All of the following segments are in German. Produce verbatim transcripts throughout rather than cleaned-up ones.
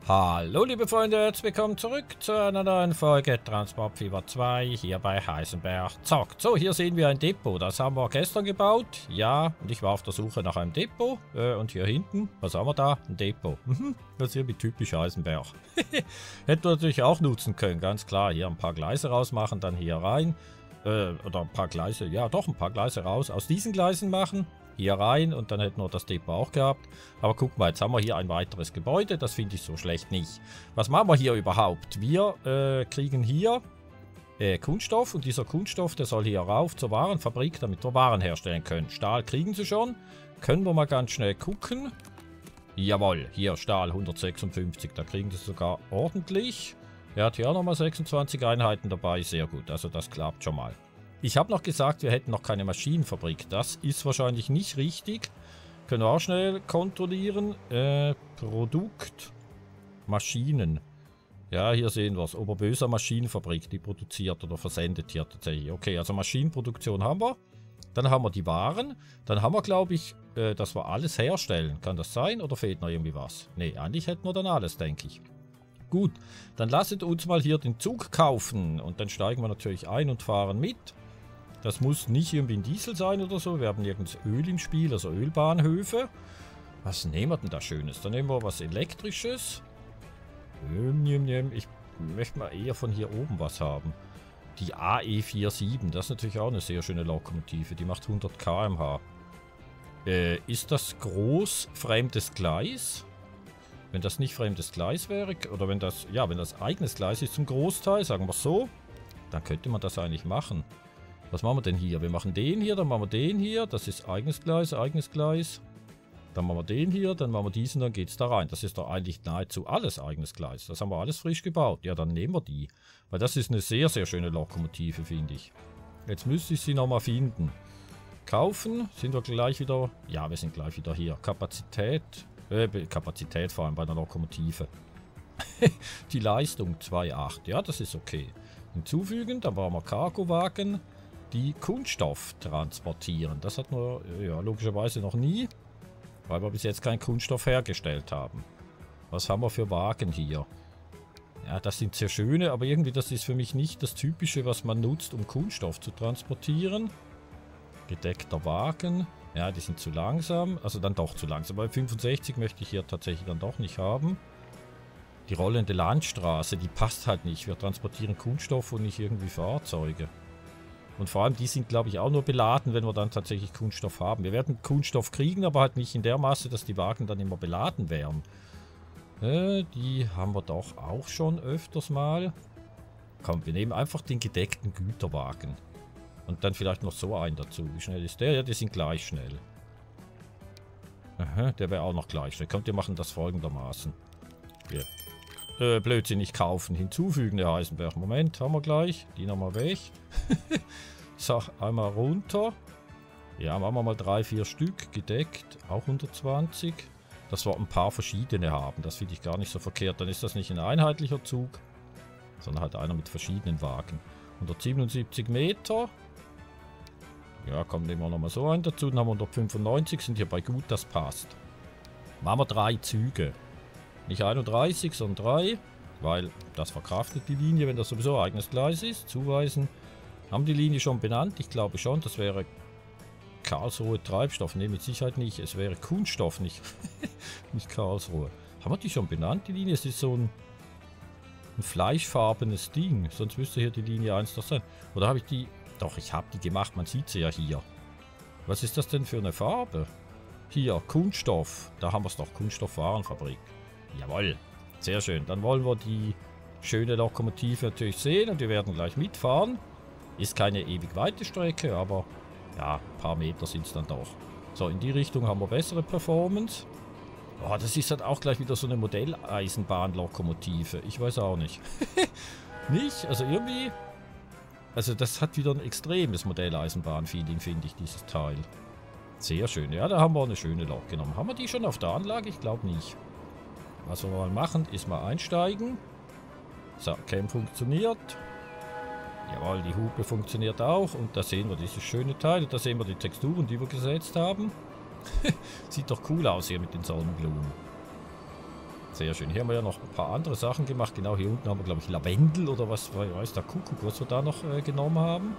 Hallo liebe Freunde, herzlich willkommen zurück zu einer neuen Folge Transportfieber zwei hier bei Heisenberg Zockt. So, hier sehen wir ein Depot, das haben wir gestern gebaut. Ja, und ich war auf der Suche nach einem Depot. Äh, und hier hinten, was haben wir da? Ein Depot. Mhm, das ist hier wie typisch Heisenberg. Hätten wir natürlich auch nutzen können, ganz klar. Hier ein paar Gleise rausmachen, dann hier rein. Äh, oder ein paar Gleise, ja doch, ein paar Gleise raus. Aus diesen Gleisen machen. Hier rein und dann hätten wir das Depot auch gehabt. Aber guck mal, jetzt haben wir hier ein weiteres Gebäude. Das finde ich so schlecht nicht. Was machen wir hier überhaupt? Wir äh, kriegen hier äh, Kunststoff und dieser Kunststoff, der soll hier rauf zur Warenfabrik, damit wir Waren herstellen können. Stahl kriegen sie schon. Können wir mal ganz schnell gucken. Jawohl, hier Stahl hundertsechsundfünfzig. Da kriegen sie sogar ordentlich. Er hat hier auch nochmal sechsundzwanzig Einheiten dabei. Sehr gut, also das klappt schon mal. Ich habe noch gesagt, wir hätten noch keine Maschinenfabrik. Das ist wahrscheinlich nicht richtig. Können wir auch schnell kontrollieren. Äh, Produkt. Maschinen. Ja, hier sehen wir es. Oberböser Maschinenfabrik, die produziert oder versendet hier tatsächlich. Okay, also Maschinenproduktion haben wir. Dann haben wir die Waren. Dann haben wir, glaube ich, äh, dass wir alles herstellen. Kann das sein oder fehlt noch irgendwie was? Ne, eigentlich hätten wir dann alles, denke ich. Gut, dann lasst uns mal hier den Zug kaufen. Und dann steigen wir natürlich ein und fahren mit. Das muss nicht irgendwie ein Diesel sein oder so. Wir haben nirgends Öl im Spiel, also Ölbahnhöfe. Was nehmen wir denn da Schönes? Dann nehmen wir was Elektrisches. Ich möchte mal eher von hier oben was haben. Die A E siebenundvierzig, das ist natürlich auch eine sehr schöne Lokomotive. Die macht hundert Kilometer pro Stunde. Äh, ist das groß fremdes Gleis? Wenn das nicht fremdes Gleis wäre, oder wenn das, ja, wenn das eigenes Gleis ist zum Großteil, sagen wir so, dann könnte man das eigentlich machen. Was machen wir denn hier? Wir machen den hier, dann machen wir den hier. Das ist eigenes Gleis, eigenes Gleis. Dann machen wir den hier, dann machen wir diesen, dann geht es da rein. Das ist doch eigentlich nahezu alles eigenes Gleis. Das haben wir alles frisch gebaut. Ja, dann nehmen wir die. Weil das ist eine sehr, sehr schöne Lokomotive, finde ich. Jetzt müsste ich sie nochmal finden. Kaufen, sind wir gleich wieder... Ja, wir sind gleich wieder hier. Kapazität, äh, Kapazität vor allem bei der Lokomotive. Die Leistung zwei Komma acht. Ja, das ist okay. Hinzufügen, dann brauchen wir Cargowagen, die Kunststoff transportieren. Das hatten wir ja, logischerweise noch nie, weil wir bis jetzt keinen Kunststoff hergestellt haben. Was haben wir für Wagen hier? Ja, das sind sehr schöne, aber irgendwie das ist für mich nicht das Typische, was man nutzt, um Kunststoff zu transportieren. Gedeckter Wagen. Ja, die sind zu langsam. Also dann doch zu langsam. Bei fünfundsechzig möchte ich hier tatsächlich dann doch nicht haben. Die rollende Landstraße, die passt halt nicht. Wir transportieren Kunststoff und nicht irgendwie Fahrzeuge. Und vor allem, die sind, glaube ich, auch nur beladen, wenn wir dann tatsächlich Kunststoff haben. Wir werden Kunststoff kriegen, aber halt nicht in der Masse, dass die Wagen dann immer beladen wären. Äh, die haben wir doch auch schon öfters mal. Komm, wir nehmen einfach den gedeckten Güterwagen. Und dann vielleicht noch so einen dazu. Wie schnell ist der? Ja, die sind gleich schnell. Aha, der wäre auch noch gleich schnell. Kommt, wir machen das folgendermaßen. Wir Äh, blödsinnig kaufen. Hinzufügen, der Heisenberg. Moment, haben wir gleich. Die nochmal weg. So, einmal runter. Ja, machen wir mal drei, vier Stück. Gedeckt. Auch hundertzwanzig. Dass wir ein paar verschiedene haben. Das finde ich gar nicht so verkehrt. Dann ist das nicht ein einheitlicher Zug, sondern halt einer mit verschiedenen Wagen. hundertsiebenundsiebzig Meter. Ja, komm, nehmen wir nochmal so einen dazu. Dann haben wir hundertfünfundneunzig. Sind hier bei gut, das passt. Machen wir drei Züge. Nicht einunddreißig, sondern drei, weil das verkraftet die Linie, wenn das sowieso eigenes Gleis ist. Zuweisen. Haben die Linie schon benannt? Ich glaube schon, das wäre Karlsruhe Treibstoff. Ne, mit Sicherheit nicht. Es wäre Kunststoff, nicht, nicht Karlsruhe. Haben wir die schon benannt, die Linie? Es ist so ein, ein fleischfarbenes Ding. Sonst müsste hier die Linie eins doch sein. Oder habe ich die... Doch, ich habe die gemacht. Man sieht sie ja hier. Was ist das denn für eine Farbe? Hier, Kunststoff. Da haben wir es doch. Kunststoffwarenfabrik. Jawohl, sehr schön. Dann wollen wir die schöne Lokomotive natürlich sehen und wir werden gleich mitfahren. Ist keine ewig weite Strecke, aber ja, ein paar Meter sind es dann doch. So, in die Richtung haben wir bessere Performance. Oh, das ist halt auch gleich wieder so eine Modelleisenbahnlokomotive. Ich weiß auch nicht. Nicht? Also irgendwie... Also das hat wieder ein extremes Modelleisenbahn-Feeling, finde ich, dieses Teil. Sehr schön. Ja, da haben wir eine schöne Lok genommen. Haben wir die schon auf der Anlage? Ich glaube nicht. Was wir mal machen, ist mal einsteigen. So, Cam funktioniert. Jawohl, die Hupe funktioniert auch. Und da sehen wir dieses schöne Teil. Und da sehen wir die Texturen, die wir gesetzt haben. Sieht doch cool aus hier mit den Sonnenblumen. Sehr schön. Hier haben wir ja noch ein paar andere Sachen gemacht. Genau, hier unten haben wir, glaube ich, Lavendel oder was weiß der Kuckuck, was wir da noch äh, genommen haben.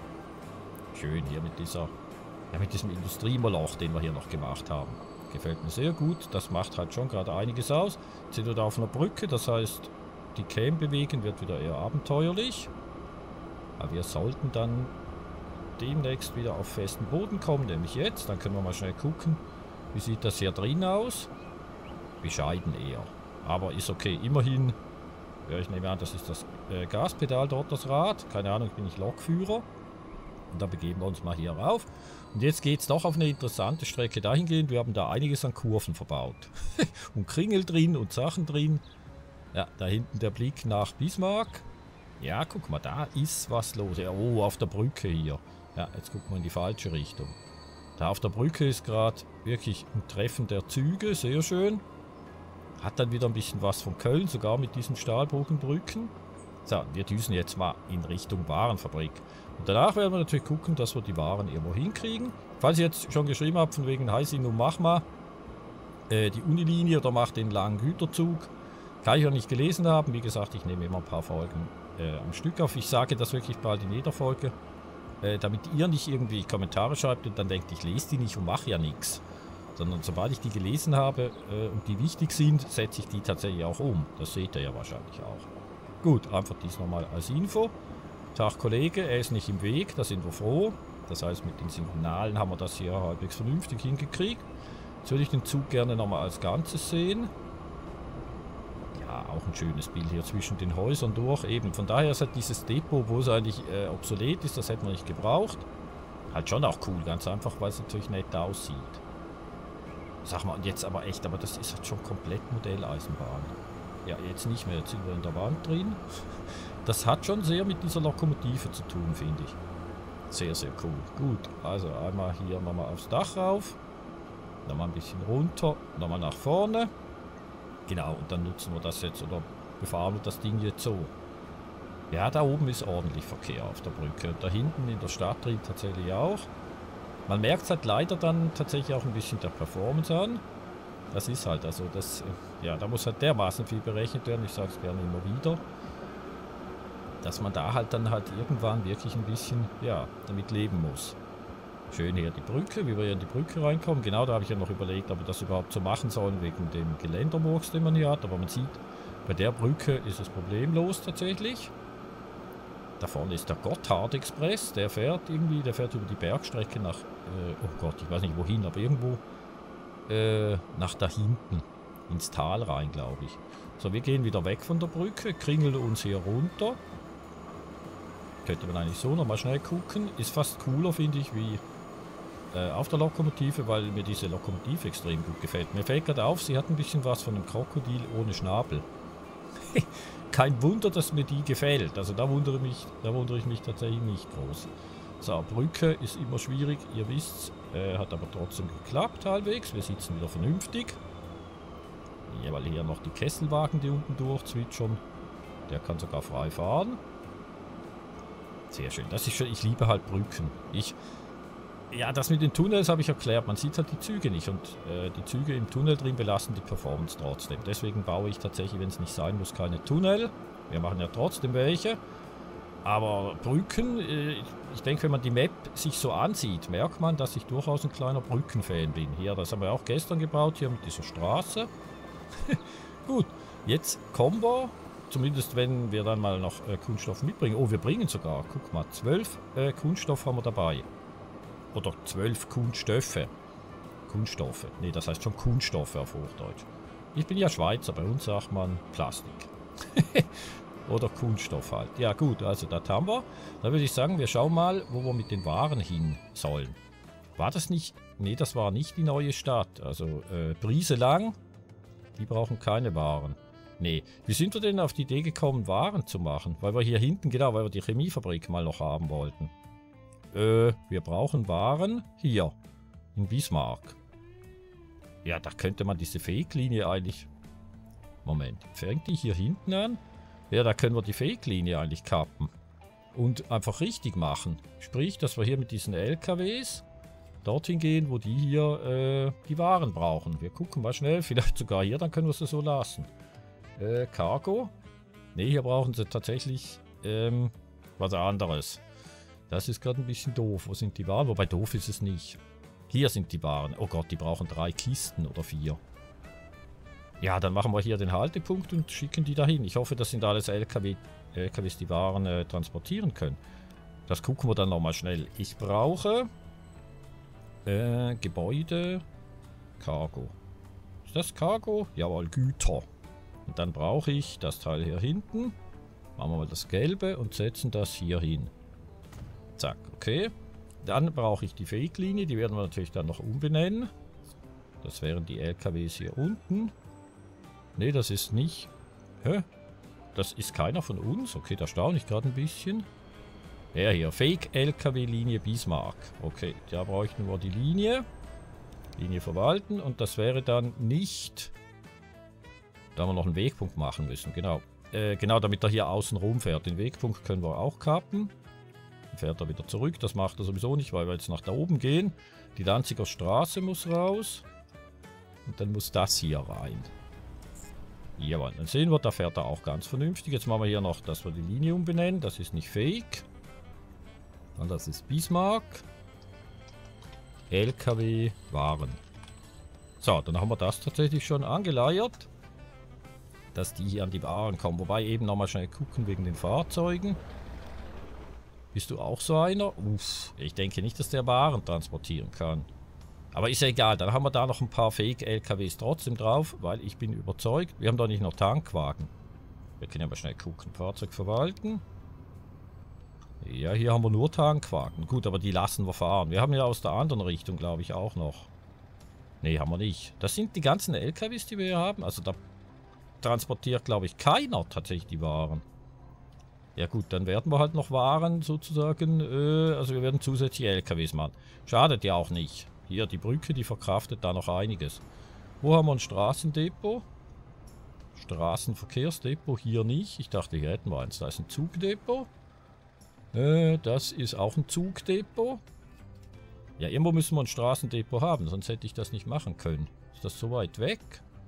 Schön hier mit dieser, ja, mit diesem Industriemoloch, den wir hier noch gemacht haben. Gefällt mir sehr gut. Das macht halt schon gerade einiges aus. Jetzt sind wir da auf einer Brücke, das heißt, die Cam bewegen wird wieder eher abenteuerlich. Aber wir sollten dann demnächst wieder auf festen Boden kommen, nämlich jetzt. Dann können wir mal schnell gucken, wie sieht das hier drin aus. Bescheiden eher. Aber ist okay. Immerhin, ja, ich nehme an, das ist das äh, Gaspedal dort, das Rad. Keine Ahnung, bin ich Lokführer. Und da begeben wir uns mal hier rauf. Und jetzt geht es doch auf eine interessante Strecke dahingehend. Wir haben da einiges an Kurven verbaut. Und Kringel drin und Sachen drin. Ja, da hinten der Blick nach Bismarck. Ja, guck mal, da ist was los. Ja, oh, auf der Brücke hier. Ja, jetzt gucken wir in die falsche Richtung. Da auf der Brücke ist gerade wirklich ein Treffen der Züge. Sehr schön. Hat dann wieder ein bisschen was von Köln, sogar mit diesen Stahlbogenbrücken. So, wir düsen jetzt mal in Richtung Warenfabrik. Und danach werden wir natürlich gucken, dass wir die Waren irgendwo hinkriegen. Falls ihr jetzt schon geschrieben habt, von wegen Heisin und mach mal äh, die Unilinie oder macht den langen Güterzug. Kann ich auch nicht gelesen haben. Wie gesagt, ich nehme immer ein paar Folgen äh, am Stück auf. Ich sage das wirklich bald in jeder Folge. Äh, damit ihr nicht irgendwie Kommentare schreibt und dann denkt, ich lese die nicht und mache ja nichts. Sondern sobald ich die gelesen habe äh, und die wichtig sind, setze ich die tatsächlich auch um. Das seht ihr ja wahrscheinlich auch. Gut, einfach dies nochmal als Info. Tag Kollege, er ist nicht im Weg, da sind wir froh. Das heißt, mit den Signalen haben wir das hier halbwegs vernünftig hingekriegt. Jetzt würde ich den Zug gerne nochmal als Ganzes sehen. Ja, auch ein schönes Bild hier zwischen den Häusern durch. Eben, von daher ist halt dieses Depot, wo es eigentlich äh, obsolet ist, das hätten wir nicht gebraucht. Halt schon auch cool, ganz einfach, weil es natürlich nett aussieht. Sag mal, jetzt aber echt, aber das ist halt schon komplett Modelleisenbahn. Ja, jetzt nicht mehr, jetzt sind wir in der Wand drin. Das hat schon sehr mit dieser Lokomotive zu tun, finde ich. Sehr, sehr cool. Gut, also einmal hier nochmal aufs Dach rauf. Nochmal ein bisschen runter, nochmal nach vorne. Genau, und dann nutzen wir das jetzt oder befahren wir das Ding jetzt so. Ja, da oben ist ordentlich Verkehr auf der Brücke. Und da hinten in der Stadt drin tatsächlich auch. Man merkt es halt leider dann tatsächlich auch ein bisschen der Performance an. Das ist halt, also das, ja, da muss halt dermaßen viel berechnet werden, ich sage es gerne immer wieder, dass man da halt dann halt irgendwann wirklich ein bisschen, ja, damit leben muss. Schön hier die Brücke, wie wir hier in die Brücke reinkommen. Genau, da habe ich ja noch überlegt, ob wir das überhaupt so machen sollen, wegen dem Geländermurks, den man hier hat. Aber man sieht, bei der Brücke ist es problemlos tatsächlich. Da vorne ist der Gotthard-Express, der fährt irgendwie, der fährt über die Bergstrecke nach, äh, oh Gott, ich weiß nicht wohin, aber irgendwo äh, nach da hinten, ins Tal rein, glaube ich. So, wir gehen wieder weg von der Brücke, kringeln uns hier runter. Könnte man eigentlich so nochmal schnell gucken. Ist fast cooler, finde ich, wie äh, auf der Lokomotive, weil mir diese Lokomotive extrem gut gefällt. Mir fällt gerade auf, sie hat ein bisschen was von einem Krokodil ohne Schnabel. Kein Wunder, dass mir die gefällt. Also da wundere, mich, da wundere ich mich tatsächlich nicht groß. So, Brücke ist immer schwierig, ihr wisst. Äh, hat aber trotzdem geklappt halbwegs. Wir sitzen wieder vernünftig. Ja, weil hier noch die Kesselwagen, die unten durchzwitschern. Der kann sogar frei fahren. Sehr schön. Das ist schön. Ich liebe halt Brücken. Ich... Ja, das mit den Tunnels habe ich erklärt. Man sieht halt die Züge nicht und äh, die Züge im Tunnel drin belasten die Performance trotzdem. Deswegen baue ich tatsächlich, wenn es nicht sein muss, keine Tunnel. Wir machen ja trotzdem welche. Aber Brücken, äh, ich denke, wenn man die Map sich so ansieht, merkt man, dass ich durchaus ein kleiner Brückenfan bin. Hier, das haben wir auch gestern gebaut, hier mit dieser Straße. Gut, jetzt kommen wir, zumindest wenn wir dann mal noch äh, Kunststoff mitbringen. Oh, wir bringen sogar, guck mal, zwölf äh, Kunststoff haben wir dabei. Oder zwölf Kunststoffe. Kunststoffe. Ne, das heißt schon Kunststoffe auf Hochdeutsch. Ich bin ja Schweizer, bei uns sagt man Plastik. Oder Kunststoff halt. Ja gut, also das haben wir. Dann würde ich sagen, wir schauen mal, wo wir mit den Waren hin sollen. War das nicht... Ne, das war nicht die neue Stadt. Also äh, Brieselang, die brauchen keine Waren. Ne, wie sind wir denn auf die Idee gekommen, Waren zu machen? Weil wir hier hinten, genau, weil wir die Chemiefabrik mal noch haben wollten. Äh, wir brauchen Waren hier, in Bismarck. Ja, da könnte man diese Fake-Linie eigentlich... Moment, fängt die hier hinten an? Ja, da können wir die Fake-Linie eigentlich kappen. Und einfach richtig machen. Sprich, dass wir hier mit diesen L K Ws dorthin gehen, wo die hier äh, die Waren brauchen. Wir gucken mal schnell, vielleicht sogar hier, dann können wir es so lassen. Äh, Cargo. Ne, hier brauchen sie tatsächlich ähm, was anderes. Das ist gerade ein bisschen doof. Wo sind die Waren? Wobei doof ist es nicht. Hier sind die Waren. Oh Gott, die brauchen drei Kisten oder vier. Ja, dann machen wir hier den Haltepunkt und schicken die dahin. Ich hoffe, das sind alles L K W, L K Ws, die Waren äh, transportieren können. Das gucken wir dann nochmal schnell. Ich brauche äh, Gebäude, Cargo. Ist das Cargo? Jawohl, Güter. Und dann brauche ich das Teil hier hinten. Machen wir mal das Gelbe und setzen das hier hin. Zack, okay. Dann brauche ich die Fake-Linie. Die werden wir natürlich dann noch umbenennen. Das wären die L K Ws hier unten. Ne, das ist nicht... Hä? Das ist keiner von uns? Okay, da staune ich gerade ein bisschen. Ja, hier. Fake-L K W-Linie Bismarck. Okay, da bräuchten wir die Linie. Linie verwalten. Und das wäre dann nicht... Da wir noch einen Wegpunkt machen müssen. Genau. Äh, genau, damit er hier außen rum fährt. Den Wegpunkt können wir auch kappen. Dann fährt er wieder zurück. Das macht er sowieso nicht, weil wir jetzt nach da oben gehen. Die Danziger Straße muss raus. Und dann muss das hier rein. Jawohl, dann sehen wir, da fährt er auch ganz vernünftig. Jetzt machen wir hier noch, dass wir die Linie umbenennen. Das ist nicht Fake. Und das ist Bismarck. L K W Waren. So, dann haben wir das tatsächlich schon angeleiert. Dass die hier an die Waren kommen. Wobei eben nochmal schnell gucken wegen den Fahrzeugen. Bist du auch so einer? Uff, ich denke nicht, dass der Waren transportieren kann. Aber ist ja egal, dann haben wir da noch ein paar Fake-L K Ws trotzdem drauf, weil ich bin überzeugt, wir haben doch nicht noch Tankwagen. Wir können ja mal schnell gucken. Fahrzeug verwalten. Ja, hier haben wir nur Tankwagen. Gut, aber die lassen wir fahren. Wir haben ja aus der anderen Richtung, glaube ich, auch noch. Ne, haben wir nicht. Das sind die ganzen L K Ws, die wir hier haben. Also da transportiert, glaube ich, keiner tatsächlich die Waren. Ja gut, dann werden wir halt noch Waren sozusagen, äh, also wir werden zusätzliche L K Ws machen. Schadet ja auch nicht. Hier, die Brücke, die verkraftet da noch einiges. Wo haben wir ein Straßendepot? Straßenverkehrsdepot hier nicht. Ich dachte, hier hätten wir eins. Da ist ein Zugdepot. Äh, das ist auch ein Zugdepot. Ja, irgendwo müssen wir ein Straßendepot haben, sonst hätte ich das nicht machen können. Ist das so weit weg?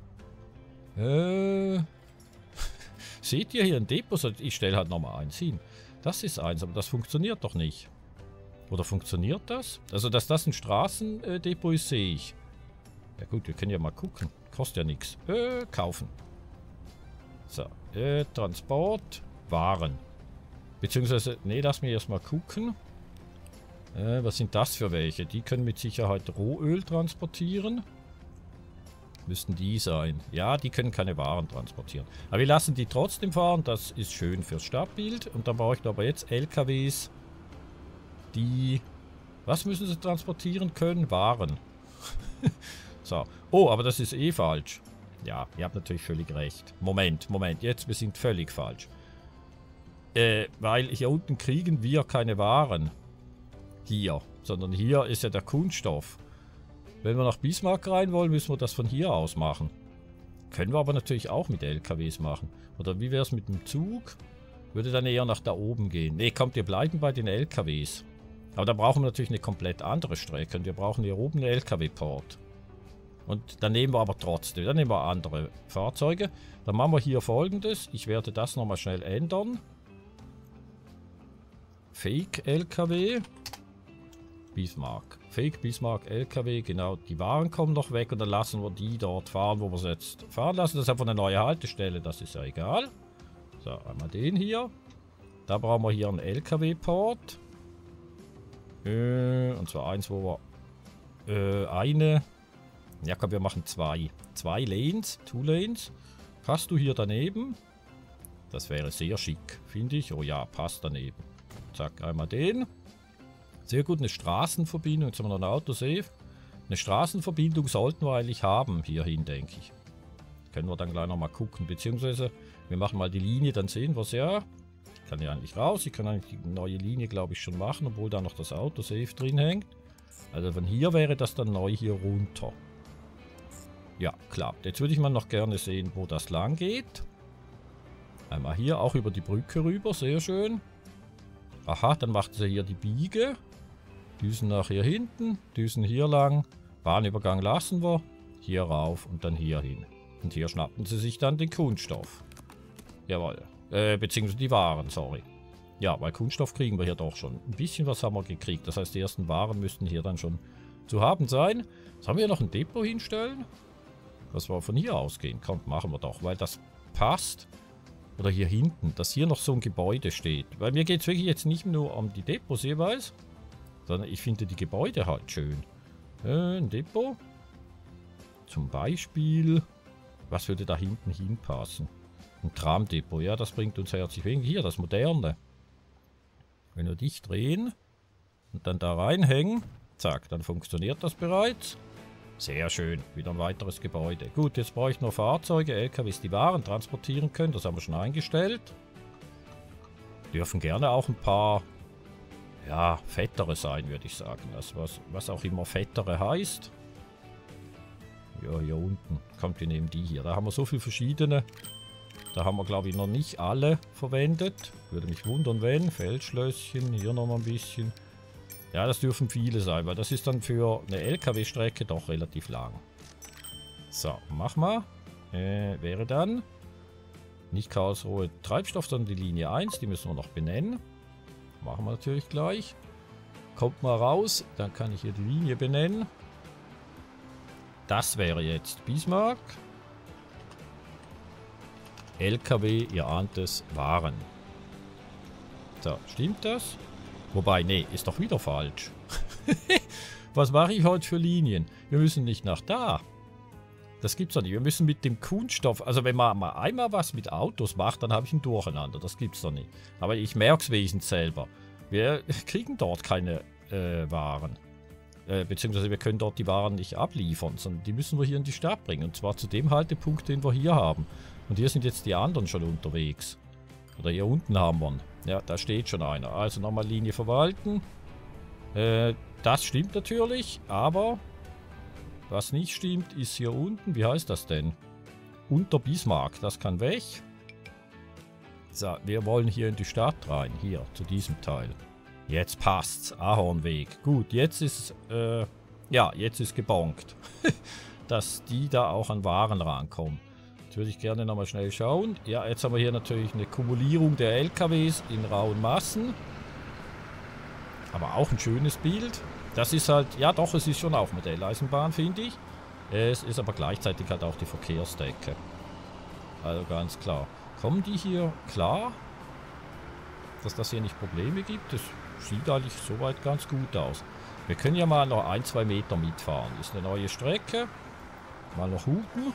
Äh... Seht ihr hier ein Depot? Ich stelle halt nochmal eins hin. Das ist eins, aber das funktioniert doch nicht. Oder funktioniert das? Also, dass das ein Straßendepot ist, sehe ich. Ja gut, wir können ja mal gucken. Kostet ja nichts. Äh, kaufen. So, äh, Transport, Waren. Beziehungsweise, nee, lass mich erstmal gucken. Äh, was sind das für welche? Die können mit Sicherheit Rohöl transportieren. Müssten die sein. Ja, die können keine Waren transportieren. Aber wir lassen die trotzdem fahren. Das ist schön fürs Stadtbild. Und dann brauche ich aber jetzt L K Ws, die... Was müssen sie transportieren können? Waren. So. Oh, aber das ist eh falsch. Ja, ihr habt natürlich völlig recht. Moment, Moment. Jetzt, wir sind völlig falsch. Äh, weil hier unten kriegen wir keine Waren. Hier. Sondern hier ist ja der Kunststoff. Wenn wir nach Bismarck rein wollen, müssen wir das von hier aus machen. Können wir aber natürlich auch mit L K Ws machen. Oder wie wäre es mit dem Zug? Würde dann eher nach da oben gehen. Ne, kommt, wir bleiben bei den L K Ws. Aber da brauchen wir natürlich eine komplett andere Strecke. Und wir brauchen hier oben einen L K W-Port. Und dann nehmen wir aber trotzdem, dann nehmen wir andere Fahrzeuge. Dann machen wir hier Folgendes. Ich werde das nochmal schnell ändern. Fake L K W. Bismarck. Fake Bismarck L K W, genau, die Waren kommen noch weg und dann lassen wir die dort fahren, wo wir sie jetzt fahren lassen. Das ist einfach eine neue Haltestelle, das ist ja egal. So, einmal den hier. Da brauchen wir hier einen L K W-Port. Äh, und zwar eins, wo wir äh, eine... Ja komm, wir machen zwei. Zwei Lanes, two Lanes. Passt du hier daneben? Das wäre sehr schick, finde ich. Oh ja, passt daneben. Zack, einmal den. Sehr gut, eine Straßenverbindung. Jetzt haben wir noch ein Autosave. Eine Straßenverbindung sollten wir eigentlich haben, hierhin, denke ich. Können wir dann gleich nochmal gucken. Beziehungsweise, wir machen mal die Linie, dann sehen wir es ja. Ich kann ja eigentlich raus. Ich kann eigentlich die neue Linie, glaube ich, schon machen, obwohl da noch das Autosave drin hängt. Also von hier wäre das dann neu hier runter. Ja, klappt. Jetzt würde ich mal noch gerne sehen, wo das lang geht. Einmal hier, auch über die Brücke rüber. Sehr schön. Aha, dann macht sie hier die Biege. Düsen nach hier hinten, Düsen hier lang. Bahnübergang lassen wir. Hier rauf und dann hier hin. Und hier schnappen sie sich dann den Kunststoff. Jawohl. Äh, beziehungsweise die Waren, sorry. Ja, weil Kunststoff kriegen wir hier doch schon. Ein bisschen was haben wir gekriegt. Das heißt, die ersten Waren müssten hier dann schon zu haben sein. Jetzt haben wir hier noch ein Depot hinstellen. Was wir von hier ausgehen. Kommt, machen wir doch, weil das passt. Oder hier hinten, dass hier noch so ein Gebäude steht. Weil mir geht es wirklich jetzt nicht nur um die Depots jeweils, sondern ich finde die Gebäude halt schön. Äh, ein Depot. Zum Beispiel, was würde da hinten hinpassen? Ein Tramdepot, ja, das bringt uns herzlich wenig. Hier, das Moderne. Wenn wir dich drehen und dann da reinhängen, zack, dann funktioniert das bereits. Sehr schön, wieder ein weiteres Gebäude. Gut, jetzt brauche ich noch Fahrzeuge, L K Ws, die Waren transportieren können. Das haben wir schon eingestellt. Dürfen gerne auch ein paar, ja, fettere sein, würde ich sagen. Also was, was auch immer fettere heißt. Ja, hier unten. Kommt, wir nehmen die hier. Da haben wir so viele verschiedene. Da haben wir, glaube ich, noch nicht alle verwendet. Würde mich wundern, wenn. Feldschlösschen, hier nochmal ein bisschen. Ja, das dürfen viele sein, weil das ist dann für eine L K W-Strecke doch relativ lang. So, mach mal. Äh, wäre dann nicht Karlsruhe Treibstoff, sondern die Linie eins. Die müssen wir noch benennen. Machen wir natürlich gleich. Kommt mal raus. Dann kann ich hier die Linie benennen. Das wäre jetzt Bismarck. L K W, ihr ahnt es, Waren. So, stimmt das? Wobei, nee, ist doch wieder falsch. Was mache ich heute für Linien? Wir müssen nicht nach da. Das gibt's doch nicht. Wir müssen mit dem Kunststoff... Also wenn man mal einmal was mit Autos macht, dann habe ich ein Durcheinander. Das gibt's doch nicht. Aber ich merke es wenigstens selber. Wir kriegen dort keine äh, Waren. Äh, beziehungsweise wir können dort die Waren nicht abliefern, sondern die müssen wir hier in die Stadt bringen. Und zwar zu dem Haltepunkt, den wir hier haben. Und hier sind jetzt die anderen schon unterwegs. Oder hier unten haben wir ihn. Ja, da steht schon einer. Also nochmal Linie verwalten. Äh, das stimmt natürlich, aber was nicht stimmt, ist hier unten. Wie heißt das denn? Unter Bismarck. Das kann weg. So, wir wollen hier in die Stadt rein. Hier, zu diesem Teil. Jetzt passt's. Ahornweg. Gut, jetzt ist, äh, ja, jetzt ist gebonkt. Dass die da auch an Waren rankommen. Jetzt würde ich gerne nochmal schnell schauen. Ja, jetzt haben wir hier natürlich eine Kumulierung der L K Ws in rauen Massen. Aber auch ein schönes Bild. Das ist halt, ja doch, es ist schon auch Modelleisenbahn, finde ich. Es ist aber gleichzeitig halt auch die Verkehrsdecke. Also ganz klar. Kommen die hier klar, dass das hier nicht Probleme gibt? Das sieht eigentlich soweit ganz gut aus. Wir können ja mal noch ein, zwei Meter mitfahren. Ist eine neue Strecke. Mal noch hupen.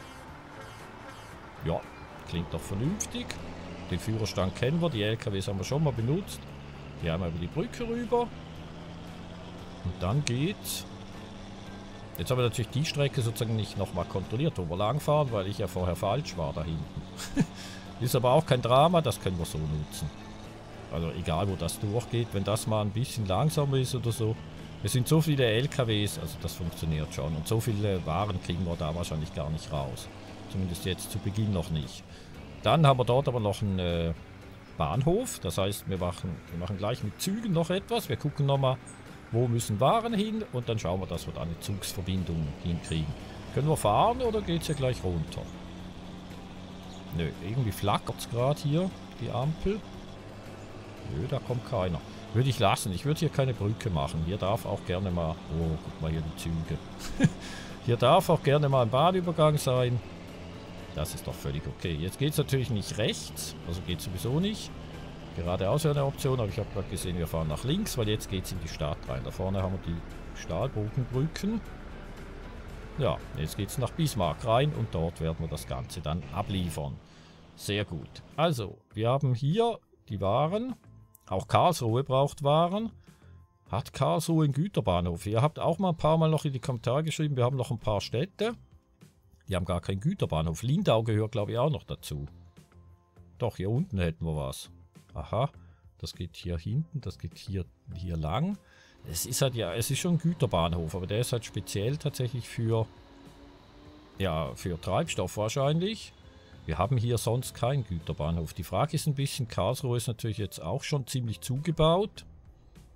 Ja, klingt doch vernünftig. Den Führerstand kennen wir, die L K Ws haben wir schon mal benutzt. Die einmal über die Brücke rüber. Und dann geht's. Jetzt haben wir natürlich die Strecke sozusagen nicht nochmal kontrolliert, wo wir langfahren, weil ich ja vorher falsch war da hinten. Ist aber auch kein Drama, das können wir so nutzen. Also egal, wo das durchgeht, wenn das mal ein bisschen langsamer ist oder so. Es sind so viele L K Ws, also das funktioniert schon. Und so viele Waren kriegen wir da wahrscheinlich gar nicht raus. Zumindest jetzt zu Beginn noch nicht. Dann haben wir dort aber noch einen äh, Bahnhof. Das heißt, wir machen, wir machen gleich mit Zügen noch etwas. Wir gucken nochmal, wo müssen Waren hin. Und dann schauen wir, dass wir da eine Zugsverbindung hinkriegen. Können wir fahren oder geht es ja gleich runter? Nö, irgendwie flackert es gerade hier, die Ampel. Nö, da kommt keiner. Würde ich lassen. Ich würde hier keine Brücke machen. Hier darf auch gerne mal... Oh, guck mal hier die Züge. Hier darf auch gerne mal ein Bahnübergang sein. Das ist doch völlig okay. Jetzt geht es natürlich nicht rechts. Also geht sowieso nicht. Geradeaus wäre eine Option, aber ich habe gerade gesehen, wir fahren nach links, weil jetzt geht es in die Stadt rein. Da vorne haben wir die Stahlbogenbrücken. Ja, jetzt geht es nach Bismarck rein und dort werden wir das Ganze dann abliefern. Sehr gut. Also, wir haben hier die Waren. Auch Karlsruhe braucht Waren. Hat Karlsruhe einen Güterbahnhof? Ihr habt auch mal ein paar Mal noch in die Kommentare geschrieben, wir haben noch ein paar Städte. Die haben gar keinen Güterbahnhof. Lindau gehört, glaube ich, auch noch dazu. Doch, hier unten hätten wir was. Aha, das geht hier hinten, das geht hier, hier lang. Es ist halt, ja, es ist schon ein Güterbahnhof, aber der ist halt speziell tatsächlich für, ja, für Treibstoff wahrscheinlich. Wir haben hier sonst keinen Güterbahnhof. Die Frage ist ein bisschen, Karlsruhe ist natürlich jetzt auch schon ziemlich zugebaut.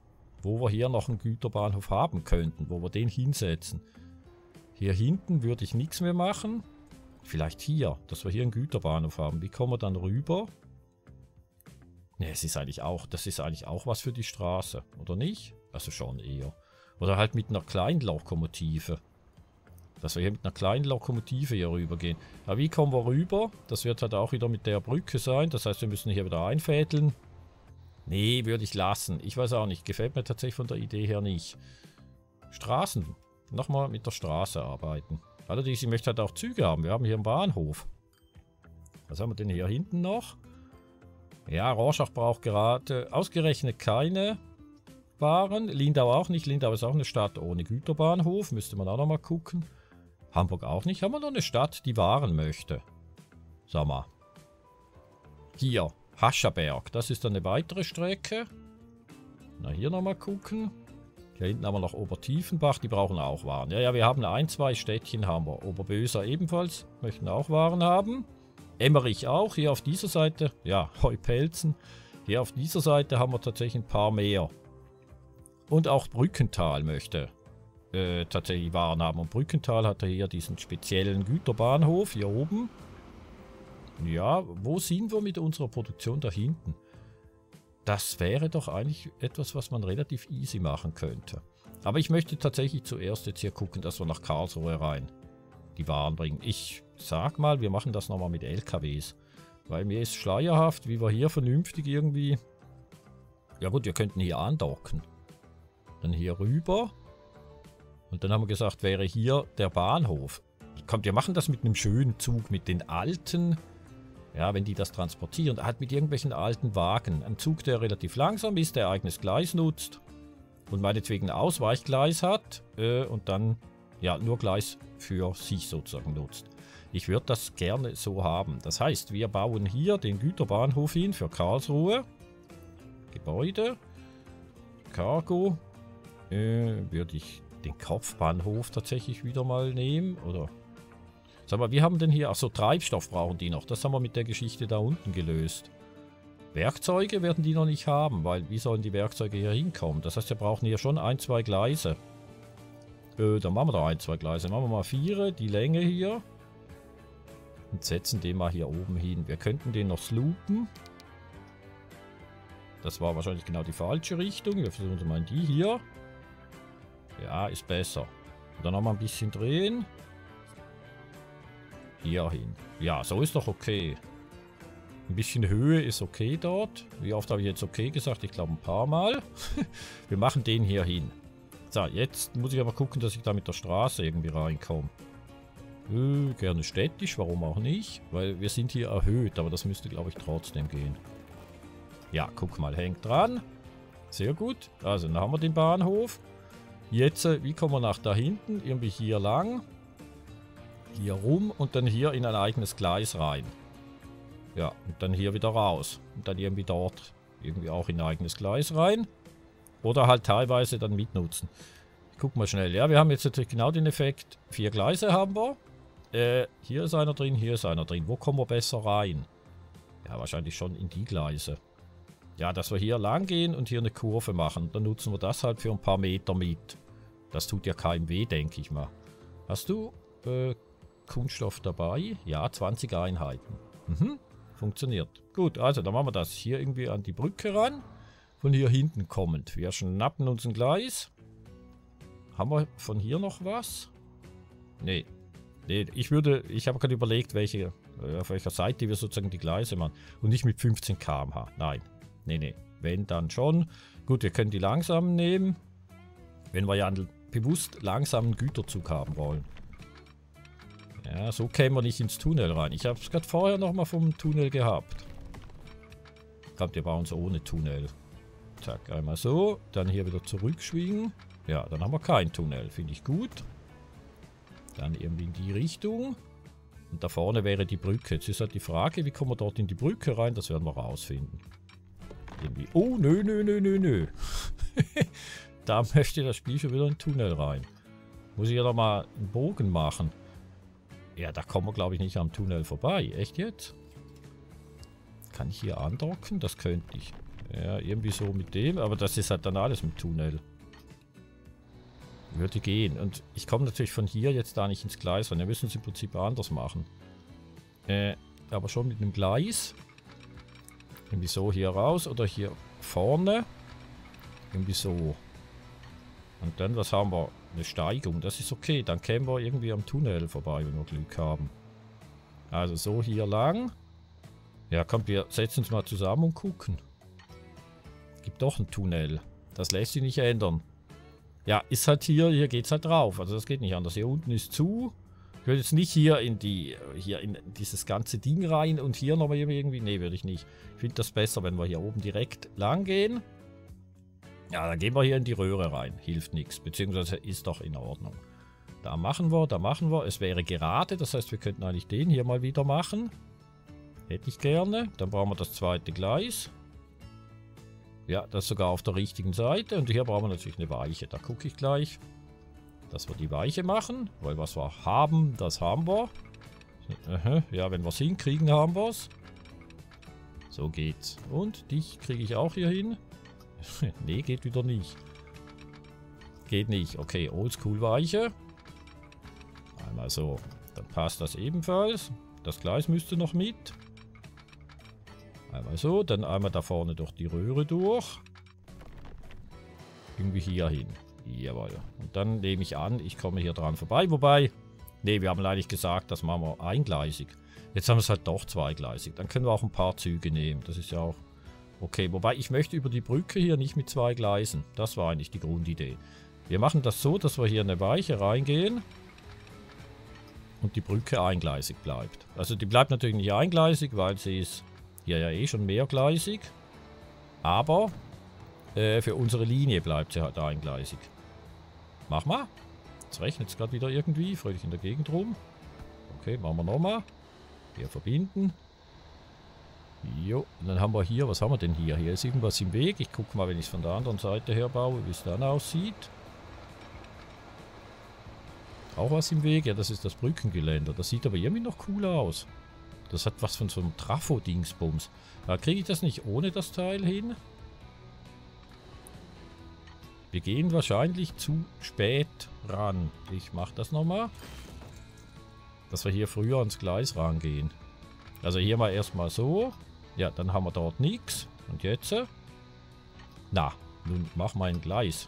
wo wir hier noch einen Güterbahnhof haben könnten, wo wir den hinsetzen. Hier hinten würde ich nichts mehr machen. Vielleicht hier, dass wir hier einen Güterbahnhof haben. Wie kommen wir dann rüber? Ne, es ist eigentlich auch, das ist eigentlich auch was für die Straße, oder nicht? Also schon eher. Oder halt mit einer kleinen Lokomotive. Dass wir hier mit einer kleinen Lokomotive hier rüber gehen. Aber wie kommen wir rüber? Das wird halt auch wieder mit der Brücke sein. Das heißt, wir müssen hier wieder einfädeln. Nee, würde ich lassen. Ich weiß auch nicht. Gefällt mir tatsächlich von der Idee her nicht. Straßen. Nochmal mit der Straße arbeiten. Allerdings, ich möchte halt auch Züge haben. Wir haben hier einen Bahnhof. Was haben wir denn hier hinten noch? Ja, Rorschach braucht gerade ausgerechnet keine Waren. Lindau auch nicht. Lindau ist auch eine Stadt ohne Güterbahnhof. Müsste man auch nochmal gucken. Hamburg auch nicht. Haben wir noch eine Stadt, die Waren möchte? Sag mal. Hier, Hascherberg. Das ist dann eine weitere Strecke. Na, hier nochmal gucken. Hier hinten haben wir noch Obertiefenbach, die brauchen auch Waren. Ja, ja, wir haben ein, zwei Städtchen haben wir. Oberböser ebenfalls, möchten auch Waren haben. Emmerich auch, hier auf dieser Seite. Ja, Heupelzen. Hier auf dieser Seite haben wir tatsächlich ein paar mehr. Und auch Brückental möchte äh, tatsächlich Waren haben. Und Brückental hat hier diesen speziellen Güterbahnhof hier oben. Ja, wo sind wir mit unserer Produktion da hinten? Das wäre doch eigentlich etwas, was man relativ easy machen könnte. Aber ich möchte tatsächlich zuerst jetzt hier gucken, dass wir nach Karlsruhe rein die Waren bringen. Ich sag mal, wir machen das nochmal mit L K Ws. Weil mir ist schleierhaft, wie wir hier vernünftig irgendwie... Ja gut, wir könnten hier andocken. Dann hier rüber. Und dann haben wir gesagt, wäre hier der Bahnhof. Kommt, wir machen das mit einem schönen Zug, mit den alten... Ja, wenn die das transportieren, halt mit irgendwelchen alten Wagen. Ein Zug, der relativ langsam ist, der eigenes Gleis nutzt und meinetwegen ein Ausweichgleis hat äh, und dann ja nur Gleis für sich sozusagen nutzt. Ich würde das gerne so haben. Das heißt, wir bauen hier den Güterbahnhof hin für Karlsruhe. Gebäude. Cargo. Äh, würde ich den Kopfbahnhof tatsächlich wieder mal nehmen, oder... Sag mal, wir haben denn hier... Achso, Treibstoff brauchen die noch. Das haben wir mit der Geschichte da unten gelöst. Werkzeuge werden die noch nicht haben, weil wie sollen die Werkzeuge hier hinkommen? Das heißt, wir brauchen hier schon ein, zwei Gleise. Äh, dann machen wir da ein, zwei Gleise. Machen wir mal vier, die Länge hier. Und setzen den mal hier oben hin. Wir könnten den noch sloopen. Das war wahrscheinlich genau die falsche Richtung. Wir versuchen es mal in die hier. Ja, ist besser. Und dann noch mal ein bisschen drehen. Hier hin. Ja, so ist doch okay. Ein bisschen Höhe ist okay dort. Wie oft habe ich jetzt okay gesagt? Ich glaube ein paar Mal. Wir machen den hier hin. So, jetzt muss ich aber gucken, dass ich da mit der Straße irgendwie reinkomme. Äh, gerne städtisch, warum auch nicht? Weil wir sind hier erhöht, aber das müsste, glaube ich, trotzdem gehen. Ja, guck mal, hängt dran. Sehr gut. Also, dann haben wir den Bahnhof. Jetzt, wie kommen wir nach da hinten? Irgendwie hier lang. Hier rum und dann hier in ein eigenes Gleis rein. Ja, und dann hier wieder raus. Und dann irgendwie dort irgendwie auch in ein eigenes Gleis rein. Oder halt teilweise dann mitnutzen. Ich guck mal schnell. Ja, wir haben jetzt natürlich genau den Effekt. Vier Gleise haben wir. Äh, hier ist einer drin, hier ist einer drin. Wo kommen wir besser rein? Ja, wahrscheinlich schon in die Gleise. Ja, dass wir hier lang gehen und hier eine Kurve machen. Dann nutzen wir das halt für ein paar Meter mit. Das tut ja keinem weh, denke ich mal. Hast du... Äh, Kunststoff dabei. Ja, zwanzig Einheiten. Mhm, funktioniert. Gut, also dann machen wir das hier irgendwie an die Brücke ran. Von hier hinten kommend. Wir schnappen uns ein Gleis. Haben wir von hier noch was? Nee. Nee, ich würde, ich habe gerade überlegt, welche, auf welcher Seite wir sozusagen die Gleise machen. Und nicht mit fünfzehn Kilometer pro Stunde. Nein. Nee, nee. Wenn, dann schon. Gut, wir können die langsamen nehmen. Wenn wir ja einen bewusst langsamen Güterzug haben wollen. Ja, so kämen wir nicht ins Tunnel rein. Ich habe es gerade vorher nochmal vom Tunnel gehabt. Kommt, wir bauen es ohne Tunnel. Zack, einmal so. Dann hier wieder zurückschwingen. Ja, dann haben wir kein Tunnel. Finde ich gut. Dann irgendwie in die Richtung. Und da vorne wäre die Brücke. Jetzt ist halt die Frage, wie kommen wir dort in die Brücke rein? Das werden wir rausfinden. Irgendwie. Oh, nö, nö, nö, nö, nö. Da möchte das Spiel schon wieder in den Tunnel rein. Muss ich ja nochmal einen Bogen machen. Ja, da kommen wir, glaube ich, nicht am Tunnel vorbei. Echt jetzt? Kann ich hier andocken? Das könnte ich. Ja, irgendwie so mit dem. Aber das ist halt dann alles mit Tunnel. Würde gehen. Und ich komme natürlich von hier jetzt da nicht ins Gleis, weil wir müssen es im Prinzip anders machen. Äh, aber schon mit einem Gleis. Irgendwie so hier raus oder hier vorne. Irgendwie so. Und dann, was haben wir? Eine Steigung. Das ist okay. Dann kämen wir irgendwie am Tunnel vorbei, wenn wir Glück haben. Also so hier lang. Ja, komm, wir setzen uns mal zusammen und gucken. Gibt doch ein Tunnel. Das lässt sich nicht ändern. Ja, ist halt hier, hier geht es halt drauf. Also das geht nicht anders. Hier unten ist zu. Ich will jetzt nicht hier in die, hier in dieses ganze Ding rein und hier nochmal irgendwie. Nee, würde ich nicht. Ich finde das besser, wenn wir hier oben direkt lang gehen. Ja, dann gehen wir hier in die Röhre rein. Hilft nichts. Beziehungsweise ist doch in Ordnung. Da machen wir, da machen wir. Es wäre gerade, das heißt, wir könnten eigentlich den hier mal wieder machen. Hätte ich gerne. Dann brauchen wir das zweite Gleis. Ja, das sogar auf der richtigen Seite. Und hier brauchen wir natürlich eine Weiche. Da gucke ich gleich, dass wir die Weiche machen. Weil was wir haben, das haben wir. Ja, wenn wir es hinkriegen, haben wir es. So geht's. Und dich kriege ich auch hier hin. Nee, geht wieder nicht. Geht nicht. Okay, Oldschool-Weiche. Einmal so. Dann passt das ebenfalls. Das Gleis müsste noch mit. Einmal so, dann einmal da vorne durch die Röhre durch. Irgendwie hier hin. Jawohl. Und dann nehme ich an, ich komme hier dran vorbei. Wobei, nee, wir haben eigentlich gesagt, das machen wir eingleisig. Jetzt haben wir es halt doch zweigleisig. Dann können wir auch ein paar Züge nehmen. Das ist ja auch okay. Wobei, ich möchte über die Brücke hier nicht mit zwei Gleisen. Das war eigentlich die Grundidee. Wir machen das so, dass wir hier eine Weiche reingehen. Und die Brücke eingleisig bleibt. Also die bleibt natürlich nicht eingleisig, weil sie ist hier ja eh schon mehrgleisig. Aber äh, für unsere Linie bleibt sie halt eingleisig. Mach mal. Jetzt rechnet es gerade wieder irgendwie. Fröhlich in der Gegend rum. Okay, machen wir nochmal. Hier verbinden. Jo, und dann haben wir hier, was haben wir denn hier? Hier ist irgendwas im Weg. Ich gucke mal, wenn ich es von der anderen Seite her baue, wie es dann aussieht. Auch was im Weg? Ja, das ist das Brückengeländer. Das sieht aber irgendwie noch cool aus. Das hat was von so einem Trafo-Dingsbums. Da kriege ich das nicht ohne das Teil hin? Wir gehen wahrscheinlich zu spät ran. Ich mache das nochmal. Dass wir hier früher ans Gleis rangehen. Also hier mal erstmal so. Ja, dann haben wir dort nichts. Und jetzt? Na, nun mach mal ein Gleis.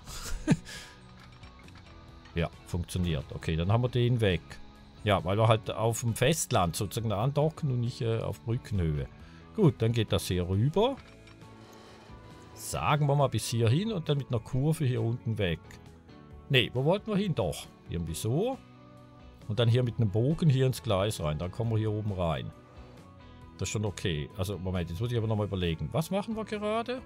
Ja, funktioniert. Okay, dann haben wir den weg. Ja, weil wir halt auf dem Festland sozusagen andocken und nicht äh, auf Brückenhöhe. Gut, dann geht das hier rüber. Sagen wir mal bis hier hin und dann mit einer Kurve hier unten weg. Ne, wo wollten wir hin? Doch, irgendwie so. Und dann hier mit einem Bogen hier ins Gleis rein. Dann kommen wir hier oben rein. Das ist schon okay. Also, Moment, jetzt muss ich aber nochmal überlegen. Was machen wir gerade?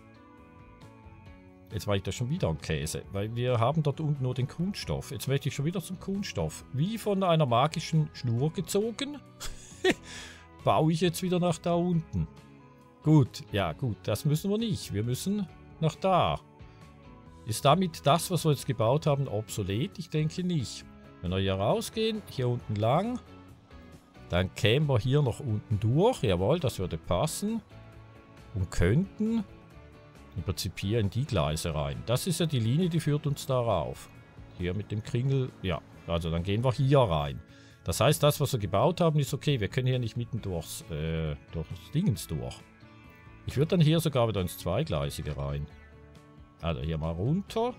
Jetzt war ich da schon wieder am Käse, weil wir haben dort unten nur den Kunststoff. Jetzt möchte ich schon wieder zum Kunststoff. Wie von einer magischen Schnur gezogen, baue ich jetzt wieder nach da unten. Gut, ja gut, das müssen wir nicht. Wir müssen nach da. Ist damit das, was wir jetzt gebaut haben, obsolet? Ich denke nicht. Wenn wir hier rausgehen, hier unten lang, dann kämen wir hier noch unten durch. Jawohl, das würde passen. Und könnten im Prinzip hier in die Gleise rein. Das ist ja die Linie, die führt uns darauf. Hier mit dem Kringel, ja, also dann gehen wir hier rein. Das heißt, das, was wir gebaut haben, ist okay. Wir können hier nicht mitten durchs, äh, durchs Dingens durch. Ich würde dann hier sogar wieder ins Zweigleisige rein. Also hier mal runter.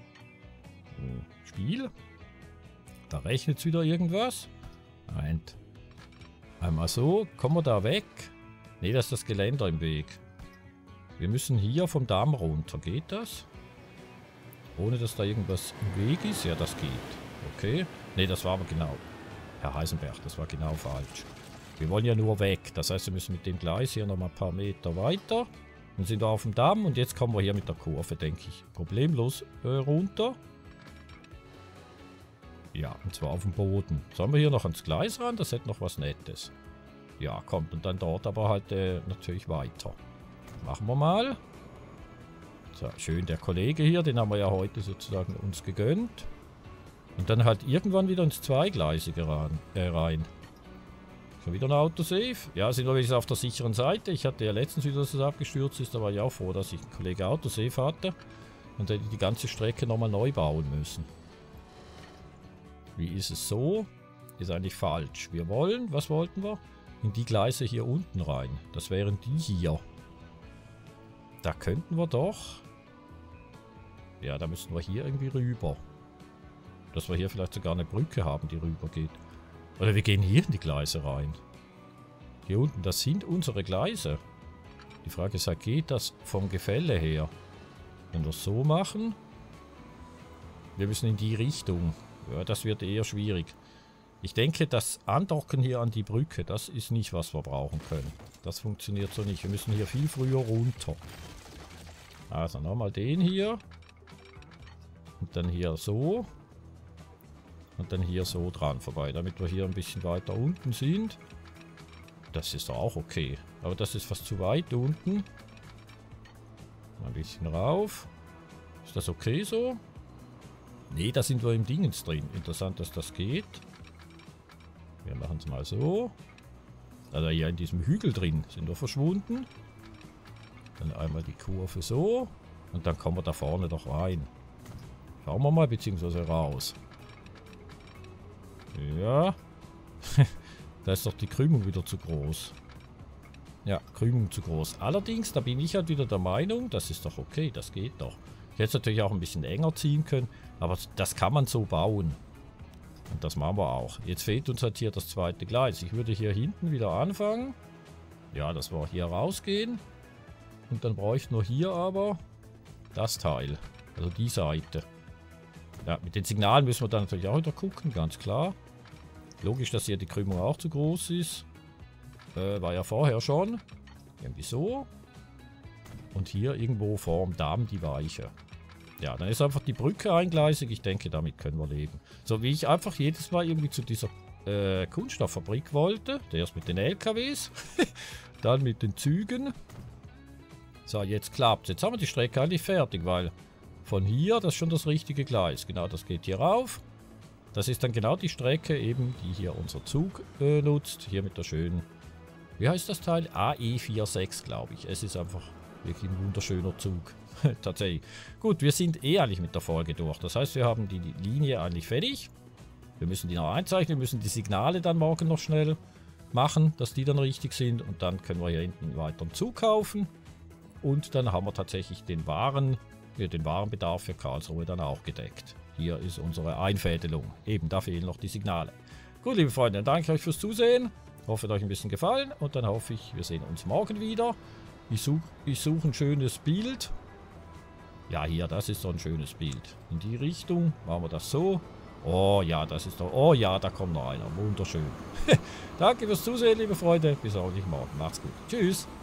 Spiel. Da rechnet es wieder irgendwas. Nein. Einmal so. Kommen wir da weg? Ne, das ist das Geländer im Weg. Wir müssen hier vom Damm runter. Geht das? Ohne dass da irgendwas im Weg ist? Ja, das geht. Okay. Ne, das war aber genau. Herr Heisenberg, das war genau falsch. Wir wollen ja nur weg. Das heißt, wir müssen mit dem Gleis hier nochmal ein paar Meter weiter. Dann sind wir auf dem Damm und jetzt kommen wir hier mit der Kurve, denke ich, problemlos äh, runter. Ja, und zwar auf dem Boden. Sollen wir hier noch ans Gleis ran? Das hätte noch was Nettes. Ja, kommt. Und dann dort aber halt äh, natürlich weiter. Machen wir mal. So, schön der Kollege hier, den haben wir ja heute sozusagen uns gegönnt. Und dann halt irgendwann wieder ins Zweigleisige rein. Äh, rein. Schon wieder ein Autosave. Ja, sind wir wenigstens auf der sicheren Seite. Ich hatte ja letztens wieder, dass es abgestürzt ist. Da war ich auch froh, dass ich einen Kollege Autosave hatte. Und hätte die ganze Strecke nochmal neu bauen müssen. Wie ist es so? Ist eigentlich falsch. Wir wollen, was wollten wir? In die Gleise hier unten rein. Das wären die hier. Da könnten wir doch... Ja, da müssten wir hier irgendwie rüber. Dass wir hier vielleicht sogar eine Brücke haben, die rüber geht. Oder wir gehen hier in die Gleise rein. Hier unten, das sind unsere Gleise. Die Frage ist, geht das vom Gefälle her? Wenn wir es so machen... Wir müssen in die Richtung. Ja, das wird eher schwierig. Ich denke, das Andocken hier an die Brücke, das ist nicht, was wir brauchen können. Das funktioniert so nicht. Wir müssen hier viel früher runter. Also nochmal den hier. Und dann hier so. Und dann hier so dran vorbei, damit wir hier ein bisschen weiter unten sind. Das ist doch auch okay. Aber das ist fast zu weit unten. Ein bisschen rauf. Ist das okay so? Nee, da sind wir im Dingens drin. Interessant, dass das geht. Wir machen es mal so. Also hier in diesem Hügel drin sind wir verschwunden. Dann einmal die Kurve so. Und dann kommen wir da vorne doch rein. Schauen wir mal, beziehungsweise raus. Ja. Da ist doch die Krümmung wieder zu groß. Ja, Krümmung zu groß. Allerdings, da bin ich halt wieder der Meinung, das ist doch okay, das geht doch. Ich hätte es natürlich auch ein bisschen enger ziehen können, aber das kann man so bauen. Und das machen wir auch. Jetzt fehlt uns halt hier das zweite Gleis. Ich würde hier hinten wieder anfangen. Ja, dass wir hier rausgehen. Und dann bräuchten wir hier aber das Teil. Also die Seite. Ja, mit den Signalen müssen wir dann natürlich auch wieder gucken, ganz klar. Logisch, dass hier die Krümmung auch zu groß ist. Äh, war ja vorher schon. Irgendwie so. Und hier irgendwo vorm Damm die Weiche. Ja, dann ist einfach die Brücke eingleisig. Ich denke, damit können wir leben. So wie ich einfach jedes Mal irgendwie zu dieser äh, Kunststofffabrik wollte. Erst mit den L K Ws. Dann mit den Zügen. So, jetzt klappt es. Jetzt haben wir die Strecke eigentlich fertig, weil von hier, das ist schon das richtige Gleis. Genau, das geht hier rauf. Das ist dann genau die Strecke eben, die hier unser Zug äh, nutzt. Hier mit der schönen, wie heißt das Teil? A E sechsundvierzig, glaube ich. Es ist einfach wirklich ein wunderschöner Zug. Tatsächlich. Gut, wir sind eh eigentlich mit der Folge durch. Das heißt, wir haben die Linie eigentlich fertig. Wir müssen die noch einzeichnen. Wir müssen die Signale dann morgen noch schnell machen, dass die dann richtig sind. Und dann können wir hier hinten weiter einen Zug kaufen. Und dann haben wir tatsächlich den Waren, ja, den Warenbedarf für Karlsruhe dann auch gedeckt. Hier ist unsere Einfädelung. Eben, da fehlen noch die Signale. Gut, liebe Freunde, dann danke ich euch fürs Zusehen. Hoffe, es hat euch ein bisschen gefallen. Und dann hoffe ich, wir sehen uns morgen wieder. Ich suche ich such ein schönes Bild. Ja, hier, das ist so ein schönes Bild. In die Richtung machen wir das so. Oh ja, das ist doch... Oh ja, da kommt noch einer. Wunderschön. Danke fürs Zusehen, liebe Freunde. Bis auch nicht morgen. Macht's gut. Tschüss.